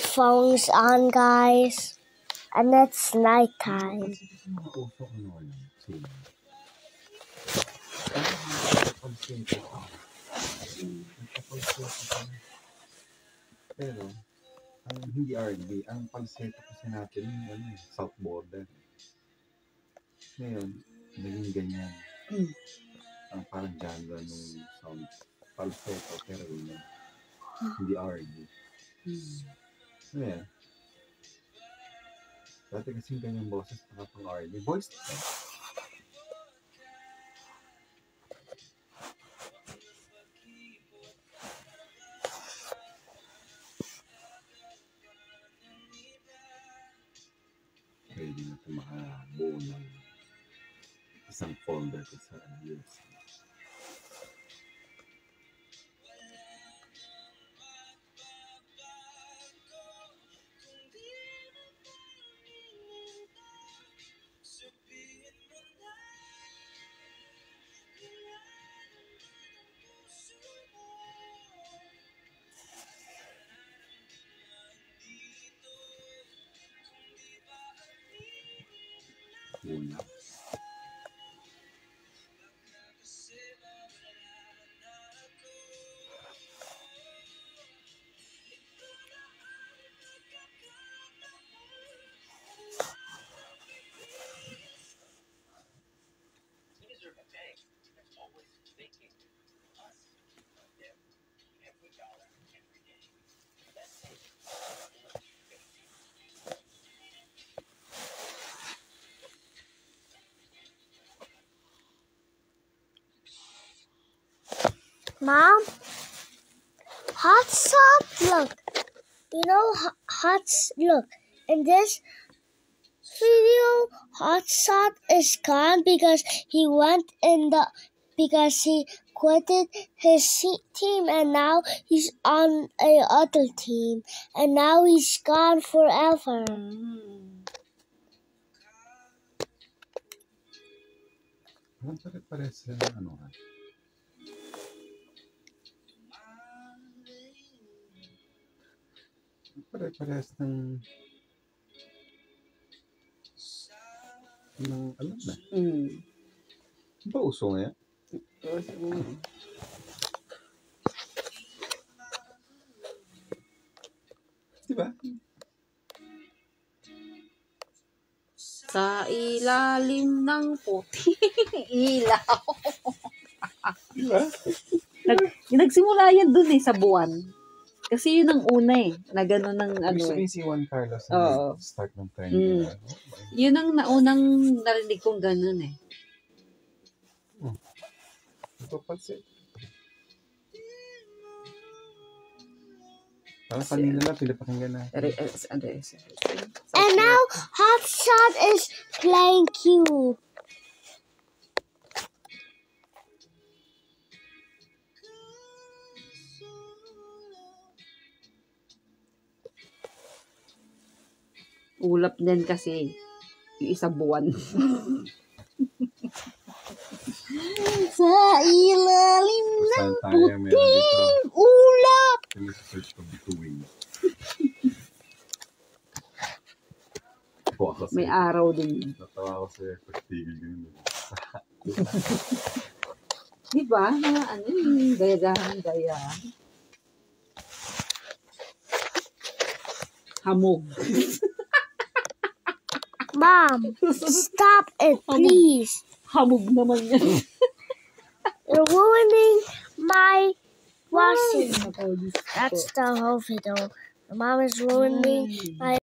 headphones on, guys, and it's nighttime. Pero, hindi RGB, ang palseto kasi natin yung south border. Ngayon, naging ganyan. Ang parang genre nung sound falsetto, pero yun, hindi RGB. Ngayon, dati kasing ganyang boses na pang RGB. Voice na. Pwede na ito makabuo ng isang folder ko sa USB. Una. Mom, Hotshot, look. You know, look. In this video, Hotshot is gone because he quitted his team, and now he's on a other team, and now he's gone forever. Pare-pares sa ano ha? Pare-pares ng alam na. Ba uso nga yan? Diba? Sa ilalim ng puti ilaw. Diba? Nagsimula yan dun sa buwan. Kasi yun ang una na gano'n ng ano. Gusto rin si Juan Carlos start ng trend. Yun ang naunang narinig kong gano'n Ito pansin. Parang kanina lang, pinapakinggan na. And now, Hotshot is playing Q. Ulap din kasi yung isang buwan. Sa ilalim ng puting ulap. Search for bituin. May araw din. Natawa ko sa pagtigil ganun. Diba? Gaya. Hamog. Mom, stop it, please. Hamog naman yan. You're ruining my washing. That's the whole video. Mom is ruining my